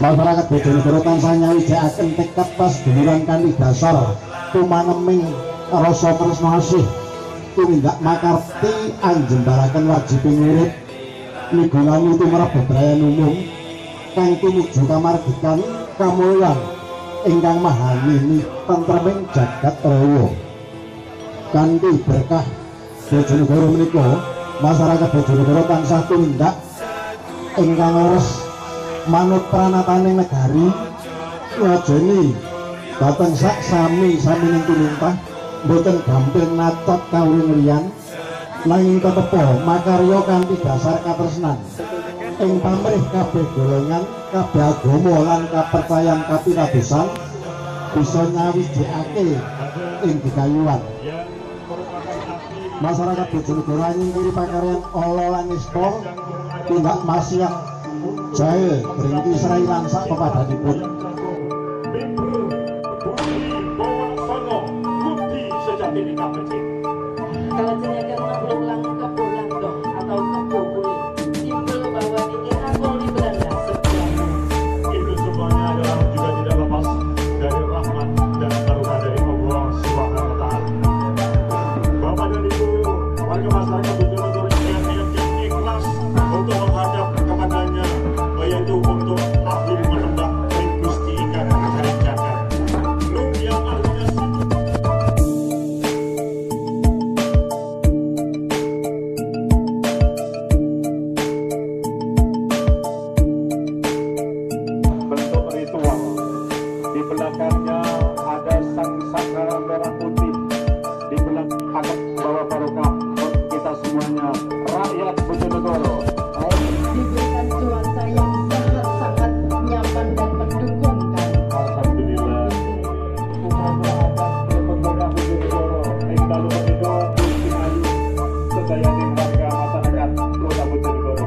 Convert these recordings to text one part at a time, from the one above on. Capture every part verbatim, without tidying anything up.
Masyarakat Bojonegoro tansah nyawijakaken tekad pasduluran kanthi dasar tumaneming rasa tresna asih tumindak makarti anjembaraken wajibing urip migunani tumrap bebrayan umum kang tumuju kamardikan kamulyan ingkang mahanini tentreming jagat raya. Kanthi berkah Bojonegoro menika masyarakat Bojonegoro tansah tumindak ingkang leres manut pranataning negari ngajeni dhateng sak sami samining tumintah boten gampil nacat kawruh liyan nanging tetepa makarya kanthi dasar katresnan ing pamrih kabeh golongan kabeh agama lan kapercayan kapitadosan bisa nyawijikake ing gegayuhan. Masyarakat Bojonegoro nyingkiri pakaryan ala lan nista tindak maksiat jahe berhenti serai lan sak pepadanipun. Kalau jenengan menurut lang kebo langdong atau kebo kulit, simbol bahwa ini rangkul di Belanda sebenarnya. Itu semuanya adalah juga tidak lepas dari rahmat dan karunia dari Allah Subhanahu wa Ta'ala. Bapak dan Ibu, warga masyarakat Bojonegoro yang niatkan ikhlas untuk menghadap kepadanya, yaitu untuk agung menyembah Gusti Kang Hari Jagat. Lu yang artinya bentuk ritual. Di belakangnya ada sang saka merah putih. Di belakang akan bawa barokah untuk kita semuanya, rakyat Bojonegoro. Diberikan cuaca yang sangat-sangat nyaman dan mendukungkan. Alhamdulillah. Umat-umat berpegangah Bojonegoro. Ing dalu menika Gusti Ayu sedayaning warga masyarakat Kota Bojonegoro.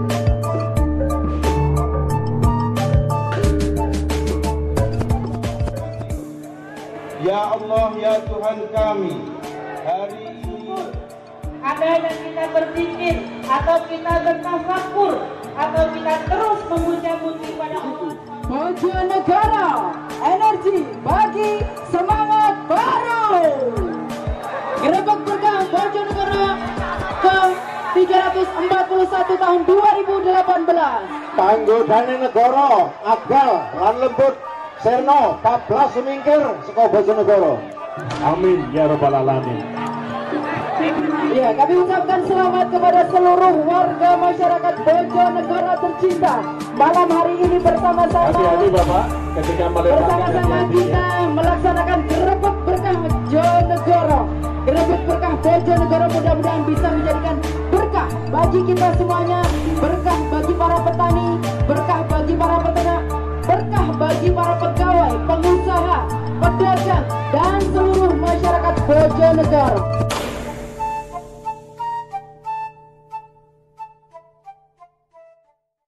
Ya Allah, ya Tuhan kami, hari ini Ada yang kita berzikir atau kita bertafakur atau kita terus memuja-muji pada Allah. Bojonegoro, energi bagi semangat baru. Gerebek berkah Bojonegoro ke tiga ratus empat puluh satu tahun dua ribu delapan belas. Panggodane negara agal lan lembut Serno empat belas semingkir saka Bojonegoro. Amin ya rabbal alamin. Ya, kami ucapkan selamat kepada seluruh warga masyarakat Bojonegoro tercinta. Malam hari ini bersama-sama Hati-hati Bapak ketika melemparkan bersama-sama hadiah. kita melaksanakan gerebek berkah Bojonegoro. Gerebek berkah Bojonegoro mudah-mudahan bisa menjadikan berkah bagi kita semuanya, berkah bagi para petani, berkah bagi para peternak, berkah bagi para pegawai, pengusaha, pedagang, dan seluruh masyarakat Bojonegoro.